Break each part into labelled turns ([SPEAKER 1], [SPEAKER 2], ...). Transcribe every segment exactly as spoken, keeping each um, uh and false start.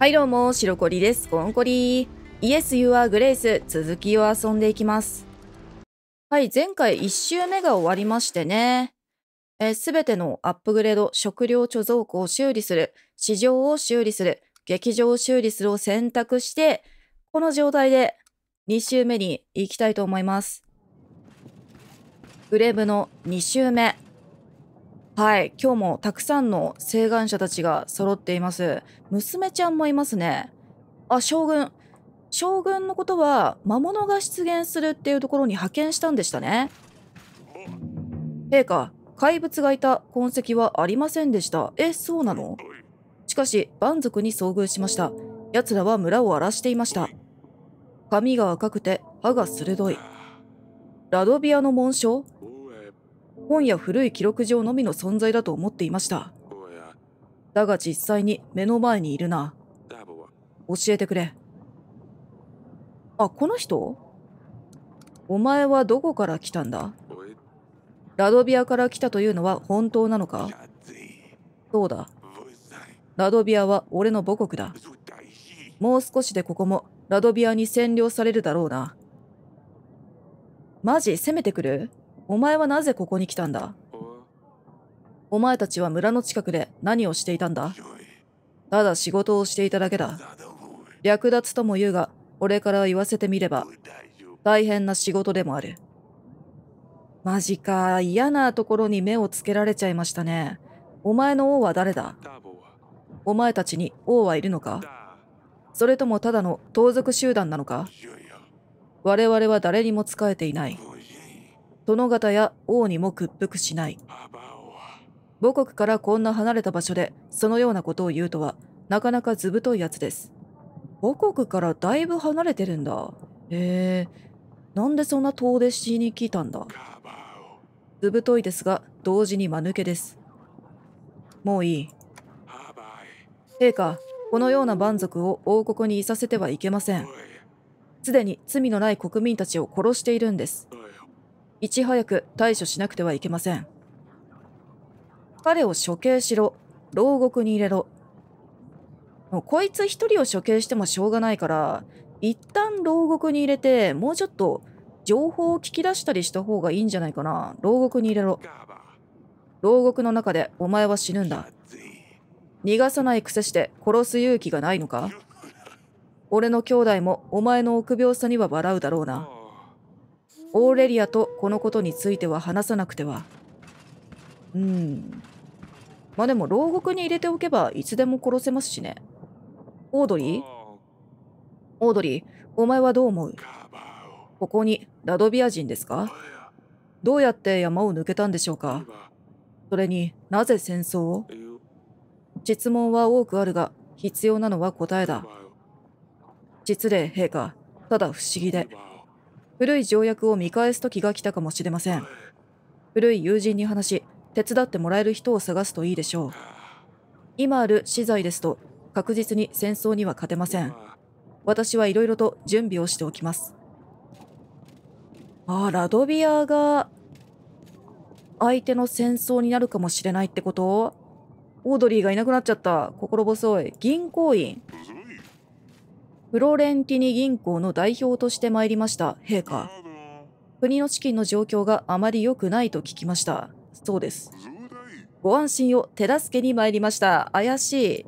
[SPEAKER 1] はいどうも、白コリです。コンコリー。イエス・ユア・グレイス、続きを遊んでいきます。はい、前回いち周目が終わりましてね。すべてのアップグレード、食料貯蔵庫を修理する、市場を修理する、劇場を修理するを選択して、この状態でに周目に行きたいと思います。グレーブのに周目。はい、今日もたくさんの請願者たちが揃っています。娘ちゃんもいますね。あ、将軍。将軍のことは魔物が出現するっていうところに派遣したんでしたね。陛下、怪物がいた痕跡はありませんでした。え、そうなの？しかし、蛮族に遭遇しました。奴らは村を荒らしていました。髪が赤くて歯が鋭い。ラドビアの紋章？本や古い記録上のみの存在だと思っていました。だが実際に目の前にいるな。教えてくれ。あ、この人？お前はどこから来たんだ？ラドビアから来たというのは本当なのか？そうだ。ラドビアは俺の母国だ。もう少しでここもラドビアに占領されるだろうな。マジ攻めてくる？お前はなぜここに来たんだ？お前たちは村の近くで何をしていたんだ？ただ仕事をしていただけだ。略奪とも言うが、俺から言わせてみれば、大変な仕事でもある。マジか、嫌なところに目をつけられちゃいましたね。お前の王は誰だ？お前たちに王はいるのか？それともただの盗賊集団なのか？我々は誰にも仕えていない。殿方や王にも屈服しない。母国からこんな離れた場所でそのようなことを言うとは、なかなかずぶといやつです。母国からだいぶ離れてるんだ。へえ、なんでそんな遠出しに来たんだ？ずぶといですが、同時に間抜けです。もういい。陛下、このような蛮族を王国にいさせてはいけません。すでに罪のない国民たちを殺しているんです。いち早く対処しなくてはいけません。彼を処刑しろ。牢獄に入れろ。もうこいつ一人を処刑してもしょうがないから、一旦牢獄に入れて、もうちょっと情報を聞き出したりした方がいいんじゃないかな。牢獄に入れろ。牢獄の中でお前は死ぬんだ。逃がさないくせして殺す勇気がないのか？俺の兄弟もお前の臆病さには笑うだろうな。オーレリアとこのことについては話さなくては。うーん。まあでも牢獄に入れておけばいつでも殺せますしね。オードリー？オードリー、お前はどう思う？ここにラドビア人ですか？どうやって山を抜けたんでしょうか？それになぜ戦争を？質問は多くあるが、必要なのは答えだ。実礼陛下、ただ不思議で、古い条約を見返す時が来たかもしれません。古い友人に話し、手伝ってもらえる人を探すといいでしょう。今ある資材ですと、確実に戦争には勝てません。私はいろいろと準備をしておきます。ああ、ラドビアが相手の戦争になるかもしれないってこと？オードリーがいなくなっちゃった。心細い。銀行員。フロレンティニ銀行の代表として参りました、陛下。国の資金の状況があまり良くないと聞きました。そうです。ご安心を手助けに参りました。怪しい。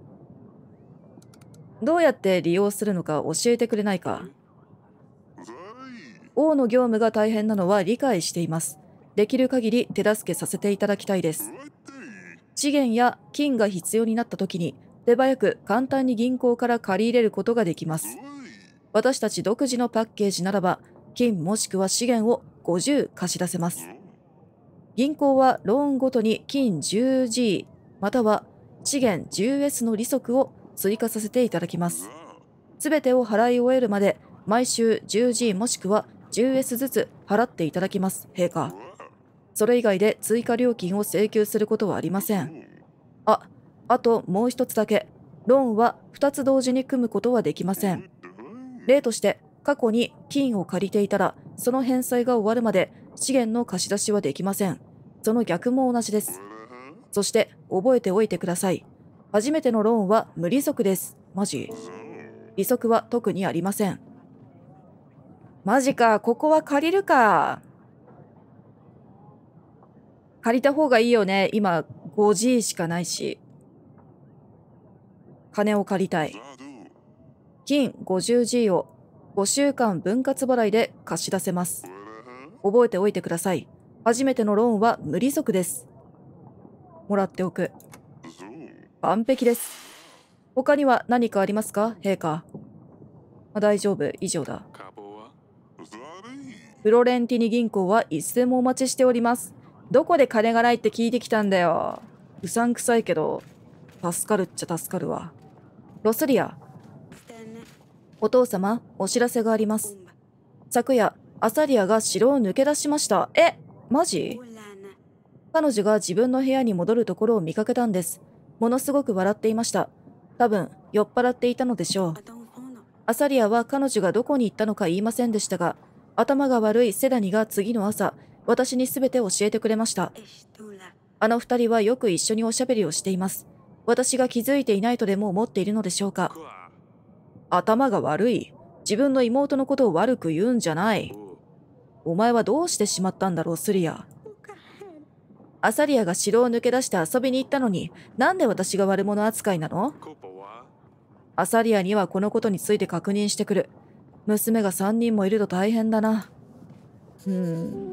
[SPEAKER 1] どうやって利用するのか教えてくれないか？王の業務が大変なのは理解しています。できる限り手助けさせていただきたいです。資源や金が必要になった時に手早く簡単に銀行から借り入れることができます。私たち独自のパッケージならば金もしくは資源をごじゅう貸し出せます。銀行はローンごとに金 じゅうジー または資源 じゅうエス の利息を追加させていただきます。すべてを払い終えるまで毎週 じゅうジー もしくは じゅうエス ずつ払っていただきます、陛下。それ以外で追加料金を請求することはありません。あ、あともう一つだけ。ローンはふたつ同時に組むことはできません。例として、過去に金を借りていたら、その返済が終わるまで資源の貸し出しはできません。その逆も同じです。そして、覚えておいてください。初めてのローンは無利息です。 マジ？利息は特にありません。マジか、ここは借りるか。借りた方がいいよね。今 ごジー しかないし。金を借りたい。金 ごじゅうジー をごしゅうかん分割払いで貸し出せます。覚えておいてください。初めてのローンは無利息です。もらっておく。完璧です。他には何かありますか、陛下。あ、大丈夫、以上だ。フロレンティニ銀行はいつでもお待ちしております。どこで金がないって聞いてきたんだよ。うさんくさいけど、助かるっちゃ助かるわ。ロスリア。お父様、お知らせがあります。昨夜、アサリアが城を抜け出しました。え、マジ？彼女が自分の部屋に戻るところを見かけたんです。ものすごく笑っていました。多分、酔っ払っていたのでしょう。アサリアは彼女がどこに行ったのか言いませんでしたが、頭が悪いセダニが次の朝、私に全て教えてくれました。あの二人はよく一緒におしゃべりをしています。私が気づいていないとでも思っているのでしょうか。頭が悪い。自分の妹のことを悪く言うんじゃない。お前はどうしてしまったんだろう、スリア。アサリアが城を抜け出して遊びに行ったのに、なんで私が悪者扱いなの？アサリアにはこのことについて確認してくる。娘がさんにんもいると大変だな。うーん。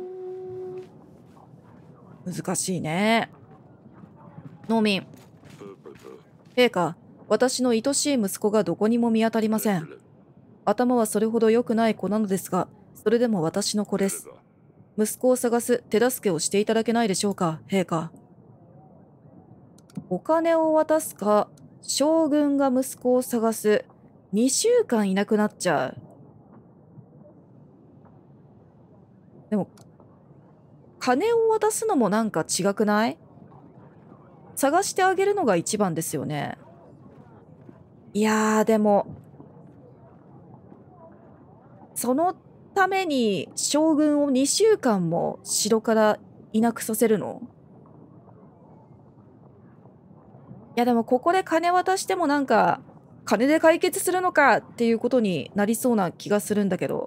[SPEAKER 1] 難しいね。農民。陛下、私の愛しい息子がどこにも見当たりません。頭はそれほど良くない子なのですが、それでも私の子です。息子を探す手助けをしていただけないでしょうか、陛下。お金を渡すか、将軍が息子を探す。にしゅうかんいなくなっちゃう。でも、金を渡すのもなんか違くない？探してあげるのが一番ですよね。いやー、でも、そのために将軍をにしゅうかんも城からいなくさせるの？いやでもここで金渡してもなんか、金で解決するのかっていうことになりそうな気がするんだけど。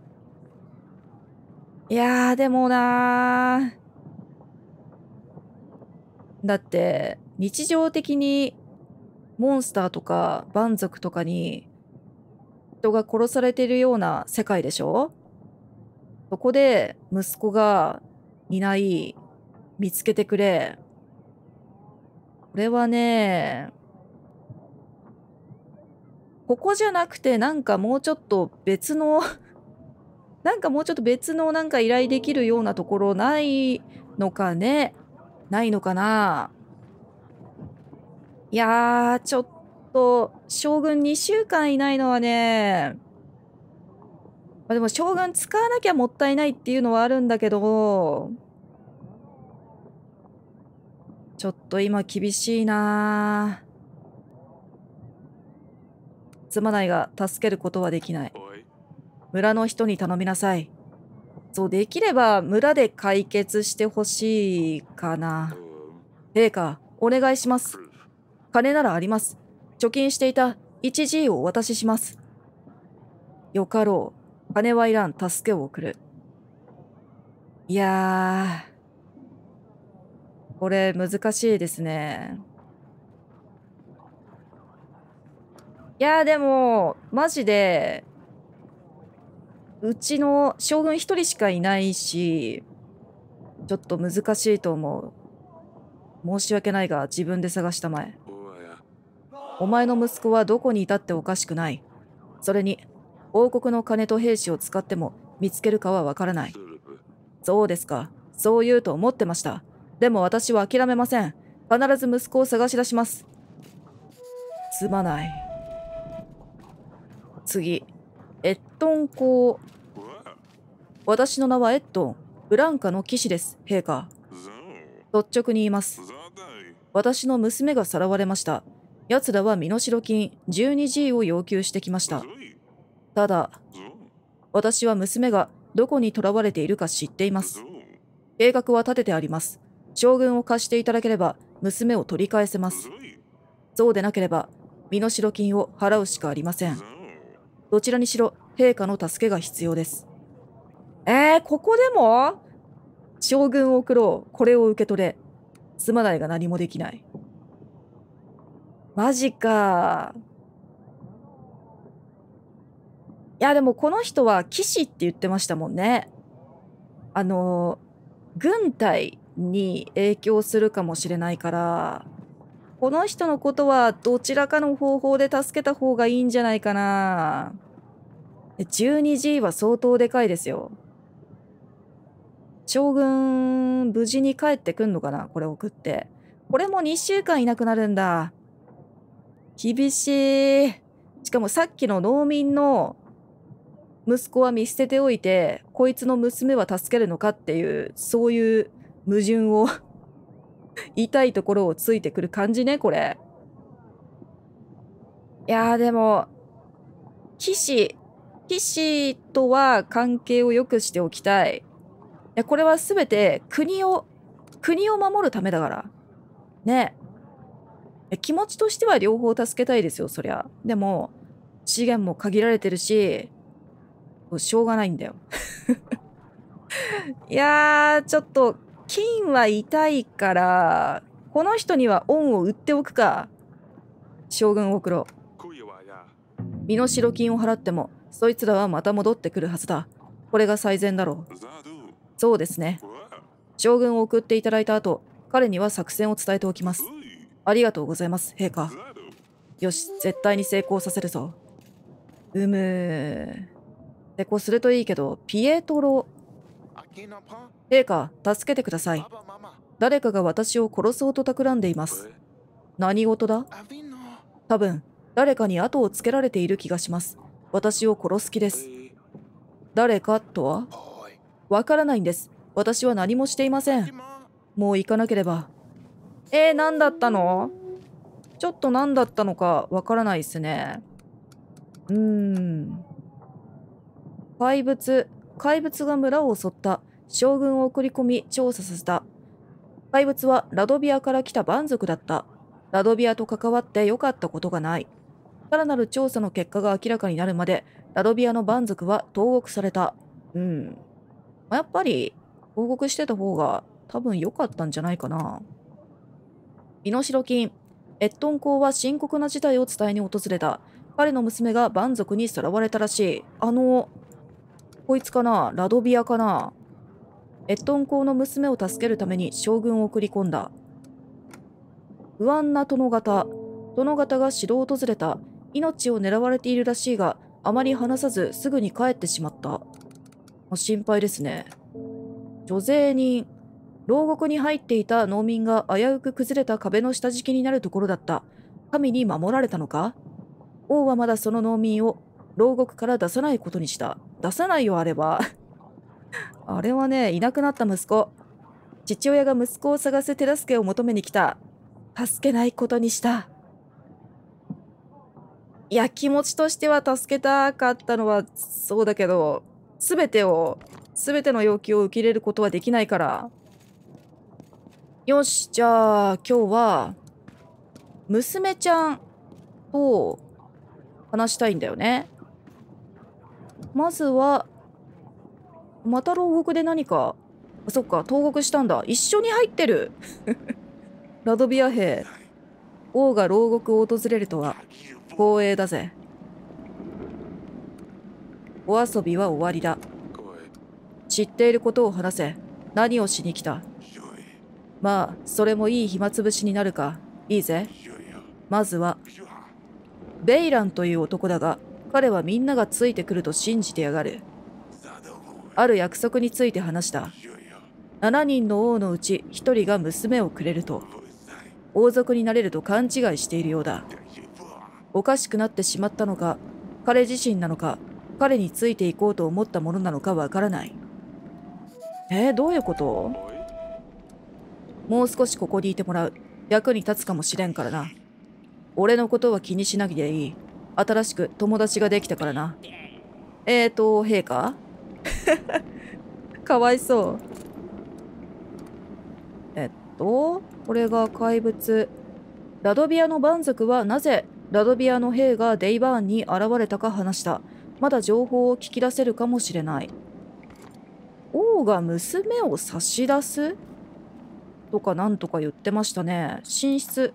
[SPEAKER 1] いやーでもなー。だって、日常的にモンスターとか蛮族とかに人が殺されてるような世界でしょ？そこで息子がいない、見つけてくれ。これはね、ここじゃなくてなんかもうちょっと別のなんかもうちょっと別のなんか依頼できるようなところないのかね？ないのかな？いやー、ちょっと、将軍にしゅうかんいないのはね、まあ、でも将軍使わなきゃもったいないっていうのはあるんだけど、ちょっと今厳しいな。すまないが助けることはできない。村の人に頼みなさい。そう、できれば村で解決してほしいかな。陛下、お願いします。金ならあります。貯金していた いちジー をお渡しします。よかろう。金はいらん、助けを送る。いやー、これ難しいですね。いやーでも、マジで、うちの将軍一人しかいないし、ちょっと難しいと思う。申し訳ないが自分で探したまえ。お前の息子はどこにいたっておかしくない。それに、王国の金と兵士を使っても見つけるかはわからない。そうですか。そう言うと思ってました。でも私は諦めません。必ず息子を探し出します。すまない。次。エットン公。私の名はエットン。ブランカの騎士です、陛下。率直に言います。私の娘がさらわれました。奴らは身代金 じゅうにジー を要求してきました。ただ、私は娘がどこに囚われているか知っています。計画は立ててあります。将軍を貸していただければ娘を取り返せます。そうでなければ、 身代金を払うしかありません。どちらにしろ陛下の助けが必要です。えー、ここでも将軍を送ろう。これを受け取れ。すまないが何もできない。マジか。いや、でもこの人は騎士って言ってましたもんね。あの、軍隊に影響するかもしれないから、この人のことはどちらかの方法で助けた方がいいんじゃないかな。じゅうにジー は相当でかいですよ。将軍、無事に帰ってくんのかなこれ送って。これもにしゅうかんいなくなるんだ。厳しい。しかもさっきの農民の息子は見捨てておいて、こいつの娘は助けるのかっていう、そういう矛盾を痛いところをついてくる感じね、これ。いやーでも、騎士、騎士とは関係を良くしておきたい。いや、これはすべて国を、国を守るためだから。ね。気持ちとしては両方助けたいですよ、そりゃ。でも、資源も限られてるし、しょうがないんだよ。いやー、ちょっと、金は痛いから、この人には恩を売っておくか。将軍を送ろう。身代金を払っても、そいつらはまた戻ってくるはずだ。これが最善だろう。そうですね。将軍を送っていただいた後、彼には作戦を伝えておきます。ありがとうございます、陛下。よし、絶対に成功させるぞ。うむ。成功するといいけど、ピエトロ。陛下、助けてください。誰かが私を殺そうと企んでいます。何事だ？多分、誰かに後をつけられている気がします。私を殺す気です。誰かとは？わからないんです。私は何もしていません。もう行かなければ。えー、何だったの？ちょっと何だったのかわからないっすね。うーん。怪物、怪物が村を襲った。将軍を送り込み調査させた。怪物はラドビアから来た蛮族だった。ラドビアと関わって良かったことがない。さらなる調査の結果が明らかになるまで、ラドビアの蛮族は投獄された。うん。やっぱり、投獄してた方が多分良かったんじゃないかな。身代金。エットン公は深刻な事態を伝えに訪れた。彼の娘が蛮族にさらわれたらしい。あの、こいつかな？ラドビアかな？エットン公の娘を助けるために将軍を送り込んだ。不安な殿方。殿方が城を訪れた。命を狙われているらしいが、あまり話さずすぐに帰ってしまった。心配ですね。女税人。牢獄に入っていた農民が危うく崩れた壁の下敷きになるところだった。神に守られたのか？王はまだその農民を牢獄から出さないことにした。出さないよ、あれば。あれはね、いなくなった息子。父親が息子を探す手助けを求めに来た。助けないことにした。いや、気持ちとしては助けたかったのはそうだけど、すべてを、すべての要求を受け入れることはできないから。よし、じゃあ今日は、娘ちゃんと話したいんだよね。まずは、また牢獄で何か、あ、そっか、投獄したんだ。一緒に入ってる。ラドビア兵。王が牢獄を訪れるとは、光栄だぜ。お遊びは終わりだ。知っていることを話せ。何をしに来た？まあ、それもいい暇つぶしになるか。いいぜ。まずは、ベイランという男だが、彼はみんながついてくると信じてやがる。ある約束について話した。ななにんの王のうちひとりが娘をくれると。王族になれると勘違いしているようだ。おかしくなってしまったのか、彼自身なのか、彼についていこうと思ったものなのかわからない。えー、どういうこと？もう少しここにいてもらう。役に立つかもしれんからな。俺のことは気にしなきゃいい。新しく友達ができたからな。えーと、陛下かわいそう。えっと、これが怪物。ラドビアの蛮族はなぜラドビアの兵がデイバーンに現れたか話した。まだ情報を聞き出せるかもしれない。王が娘を差し出すとかなんとか言ってましたね。寝室。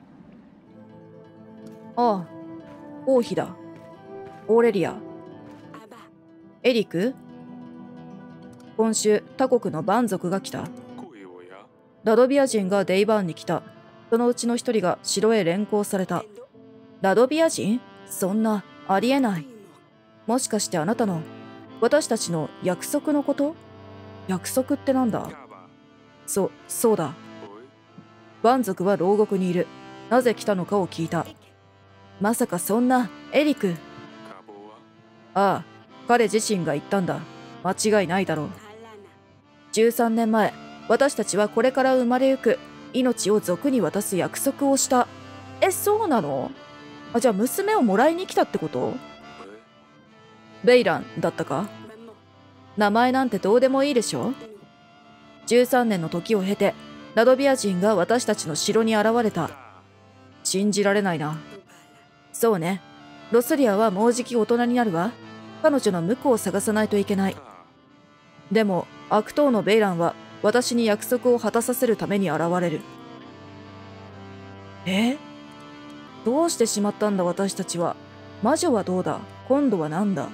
[SPEAKER 1] ああ、王妃だ。オーレリア。エリク、今週他国の蛮族が来た。ラドビア人がデイバーンに来た。そのうちの一人が城へ連行された。ラドビア人？そんな、ありえない。もしかしてあなたの、私たちの約束のこと？約束ってなんだ？そ、そうだ。蛮族は牢獄にいる。なぜ来たのかを聞いた。まさかそんな、エリク。ああ、彼自身が言ったんだ。間違いないだろう。じゅうさんねんまえ、私たちはこれから生まれゆく命を族に渡す約束をした。え、そうなの？あ、じゃあ娘をもらいに来たってこと？ベイランだったか？名前なんてどうでもいいでしょ？じゅうさんねんの時を経て、ラドビア人が私たちの城に現れた。信じられないな。そうね。ロスリアはもうじき大人になるわ。彼女の婿を探さないといけない。でも、悪党のベイランは私に約束を果たさせるために現れる。え？どうしてしまったんだ私たちは。魔女はどうだ？今度は何だ？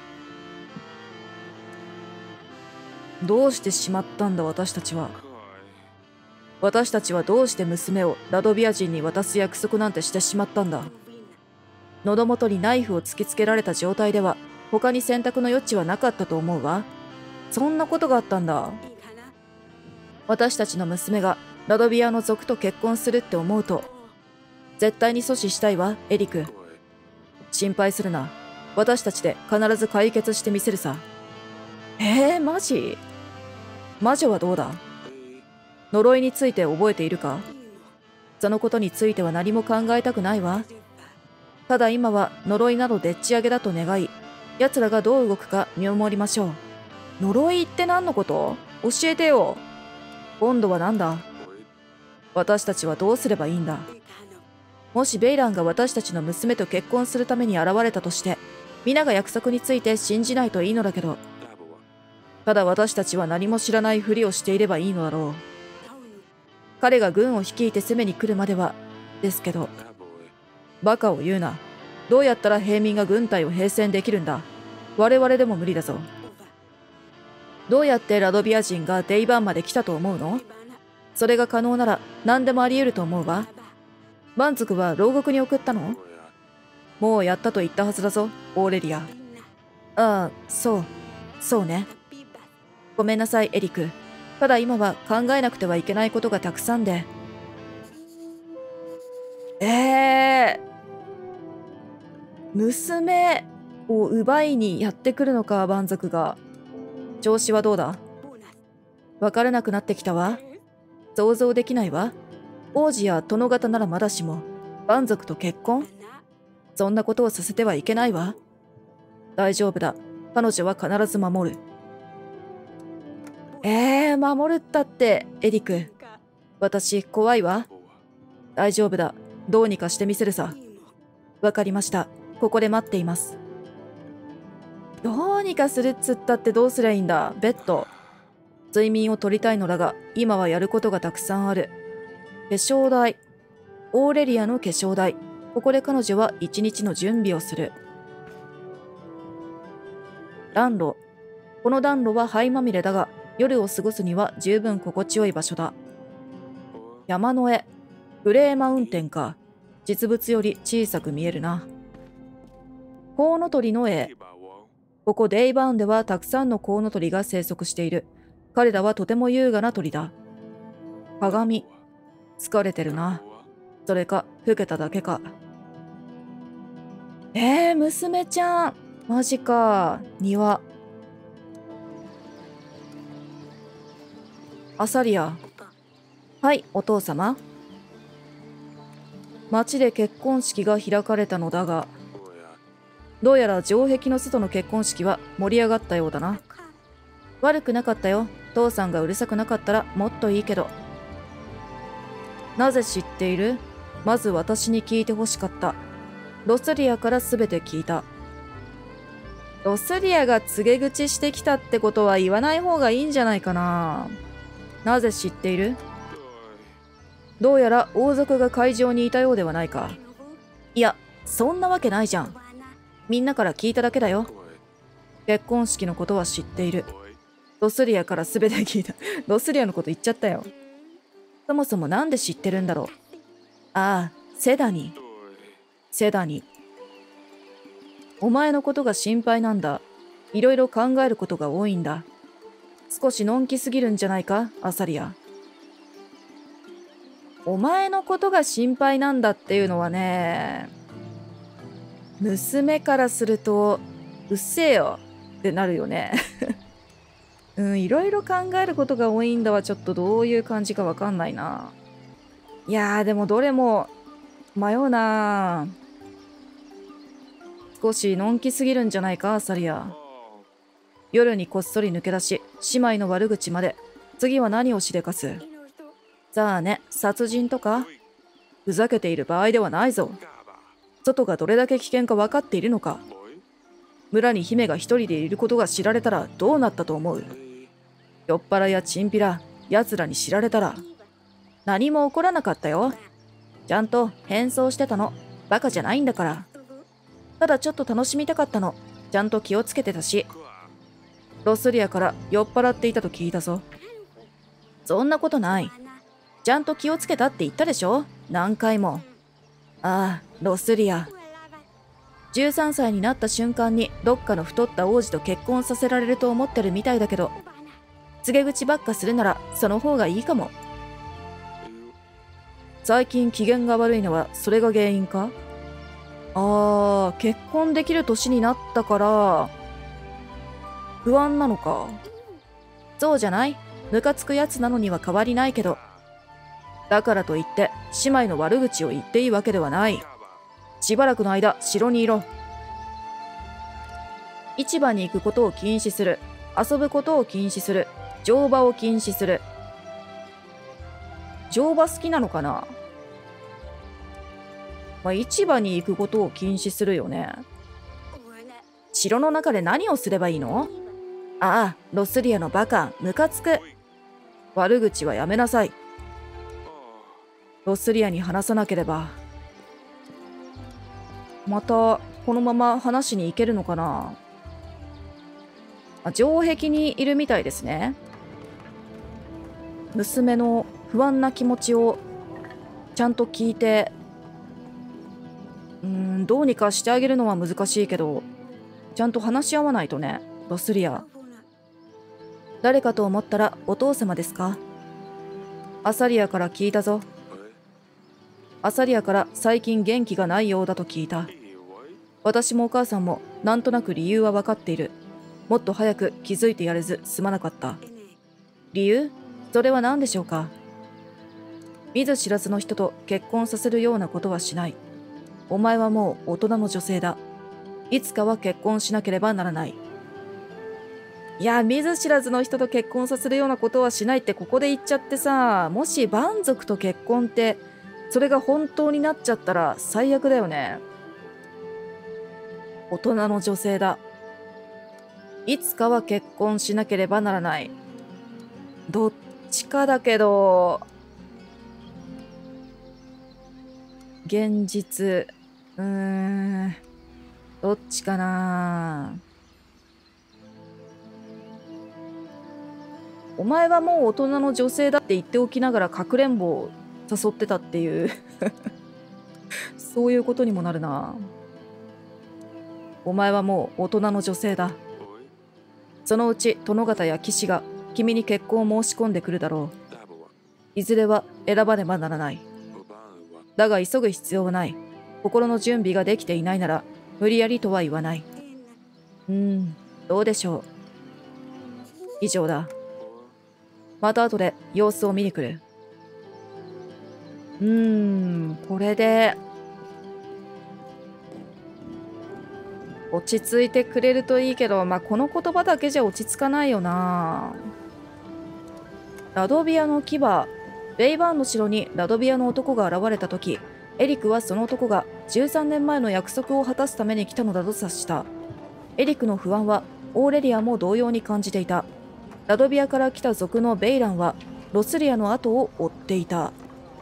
[SPEAKER 1] どうしてしまったんだ私たちは。私たちはどうして娘をラドビア人に渡す約束なんてしてしまったんだ。喉元にナイフを突きつけられた状態では他に選択の余地はなかったと思うわ。そんなことがあったんだ。私たちの娘がラドビアの族と結婚するって思うと絶対に阻止したいわ、エリク。心配するな。私たちで必ず解決してみせるさ。えー、マジ？魔女はどうだ？呪いについて覚えているか？そのことについては何も考えたくないわ。ただ今は呪いなどでっち上げだと願い、奴らがどう動くか見守りましょう。呪いって何のこと？教えてよ。今度は何だ？私たちはどうすればいいんだ？もしベイランが私たちの娘と結婚するために現れたとして、皆が約束について信じないといいのだけど。ただ私たちは何も知らないふりをしていればいいのだろう。彼が軍を率いて攻めに来るまでは、ですけど。バカを言うな。どうやったら平民が軍隊を平戦できるんだ？我々でも無理だぞ。どうやってラドビア人がデイバーンまで来たと思うの？それが可能なら何でもあり得ると思うわ。蛮族は牢獄に送ったの？もうやったと言ったはずだぞ、オーレリア。ああ、そう、そうね。ごめんなさい、エリク。ただ今は考えなくてはいけないことがたくさんで。ええー、娘を奪いにやってくるのか、蛮族が。調子はどうだ？わからなくなってきたわ。想像できないわ。王子や殿方ならまだしも、蛮族と結婚？そんなことをさせてはいけないわ。大丈夫だ。彼女は必ず守る。えー、守るったって、エリク。私、怖いわ。大丈夫だ。どうにかしてみせるさ。わかりました。ここで待っています。どうにかするっつったってどうすりゃいいんだ、ベッド。睡眠を取りたいのだが、今はやることがたくさんある。化粧台。オーレリアの化粧台。ここで彼女は一日の準備をする。暖炉。この暖炉は灰まみれだが、夜を過ごすには十分心地よい場所だ。山の絵。グレーマウンテンか。実物より小さく見えるな。コウノトリの絵。ここデイバーンではたくさんのコウノトリが生息している。彼らはとても優雅な鳥だ。鏡。疲れてるな。それか、老けただけか。えー、娘ちゃん。マジか。庭。アサリア。はい、お父様。町で結婚式が開かれたのだが、どうやら城壁の外の結婚式は盛り上がったようだな。悪くなかったよ。父さんがうるさくなかったらもっといいけど。なぜ知っている？まず私に聞いてほしかった。 ロスリアから全て聞いた。ロスリアが告げ口してきたってことは言わない方がいいんじゃないかな。なぜ知っている？どうやら王族が会場にいたようではないか。いや、そんなわけないじゃん。みんなから聞いただけだよ。結婚式のことは知っている。ロスリアから全て聞いた。ロスリアのこと言っちゃったよ。そもそもなんで知ってるんだろう。ああ、セダニ。セダニ。お前のことが心配なんだ。いろいろ考えることが多いんだ。少しのんきすぎるんじゃないか、アサリア。お前のことが心配なんだっていうのはね、娘からすると、うっせえよってなるよね。うん、いろいろ考えることが多いんだはちょっとどういう感じかわかんないな。いやーでもどれも迷うな。少しのんきすぎるんじゃないか、アサリア。夜にこっそり抜け出し、姉妹の悪口まで。次は何をしでかす？さあね、殺人とか？ふざけている場合ではないぞ。外がどれだけ危険か分かっているのか。村に姫が一人でいることが知られたらどうなったと思う？酔っ払いやチンピラ、奴らに知られたら。何も起こらなかったよ。ちゃんと変装してたの。バカじゃないんだから。ただちょっと楽しみたかったの。ちゃんと気をつけてたし。ロスリアから酔っ払っていたと聞いたぞ。そんなことない。ちゃんと気をつけたって言ったでしょ？何回も。ああ、ロスリア。じゅうさんさいになった瞬間にどっかの太った王子と結婚させられると思ってるみたいだけど、告げ口ばっかするならその方がいいかも。最近機嫌が悪いのはそれが原因か？あー、結婚できる年になったから不安なのか。そうじゃない？ムカつくやつなのには変わりないけど。だからといって姉妹の悪口を言っていいわけではない。しばらくの間城にいろ。市場に行くことを禁止する。遊ぶことを禁止する。乗馬を禁止する。乗馬好きなのかな？まあ、市場に行くことを禁止するよね。城の中で何をすればいいの？ああ、ロスリアのバカ、ムカつく。悪口はやめなさい。ロスリアに話さなければ。また、このまま話しに行けるのかな？あ、城壁にいるみたいですね。娘の不安な気持ちをちゃんと聞いて、うーん、どうにかしてあげるのは難しいけど、ちゃんと話し合わないとね、ロスリア。誰かと思ったらお父様ですか？アサリアから聞いたぞ。アサリアから最近元気がないようだと聞いた。私もお母さんもなんとなく理由は分かっている。もっと早く気づいてやれずすまなかった。理由？それは何でしょうか？見ず知らずの人と結婚させるようなことはしない。お前はもう大人の女性だ。いつかは結婚しなければならない。いや、見ず知らずの人と結婚させるようなことはしないってここで言っちゃってさ、もし蛮族と結婚ってそれが本当になっちゃったら最悪だよね。大人の女性だ。いつかは結婚しなければならない。どっちかだけど、現実、うーん、どっちかな。お前はもう大人の女性だって言っておきながらかくれんぼを誘ってたっていうそういうことにもなるな。お前はもう大人の女性だ。そのうち殿方や騎士が君に結婚を申し込んでくるだろう。いずれは選ばねばならない。だが急ぐ必要はない。心の準備ができていないなら無理やりとは言わない。うーん、どうでしょう。以上だ。また後で様子を見に来る。うーん、これで落ち着いてくれるといいけど、まあ、この言葉だけじゃ落ち着かないよな。ラドビアの牙。レイバーンの城にラドビアの男が現れた時、 エリクはその男がじゅうさんねんまえの約束を果たすために来たのだと察した。エリクの不安はオーレリアも同様に感じていた。ラドビアから来た族のベイランはロスリアの後を追っていた。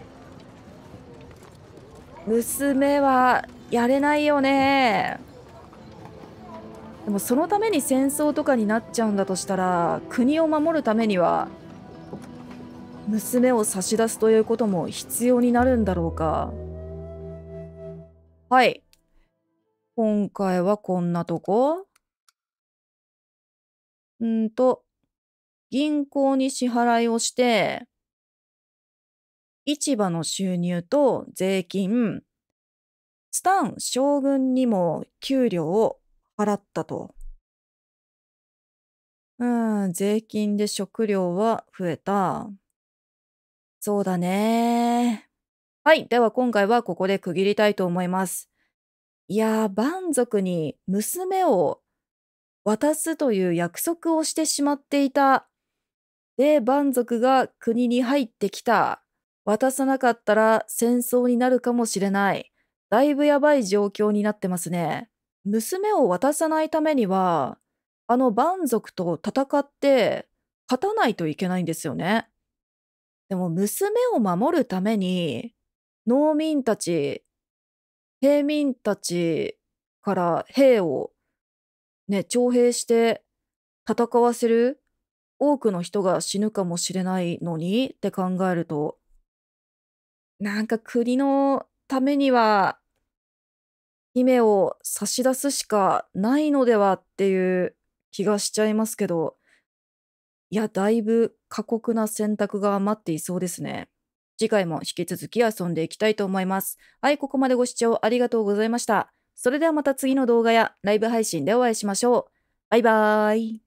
[SPEAKER 1] 娘はやれないよね。でもそのために戦争とかになっちゃうんだとしたら、国を守るためには娘を差し出すということも必要になるんだろうか。はい。今回はこんなとこ。うんと、銀行に支払いをして、市場の収入と税金、スタン将軍にも給料を払ったと。うん、税金で食料は増えた。そうだね。はい、では今回はここで区切りたいと思います。いやー、蛮族に娘を渡すという約束をしてしまっていた。で、蛮族が国に入ってきた。渡さなかったら戦争になるかもしれない。だいぶやばい状況になってますね。娘を渡さないためには、あの蛮族と戦って勝たないといけないんですよね。でも娘を守るために、農民たち、平民たちから兵をね、徴兵して戦わせる、多くの人が死ぬかもしれないのにって考えると、なんか国のためには姫を差し出すしかないのではっていう気がしちゃいますけど、いや、だいぶ過酷な選択が待っていそうですね。次回も引き続き遊んでいきたいと思います。はい、ここまでご視聴ありがとうございました。それではまた次の動画やライブ配信でお会いしましょう。バイバーイ。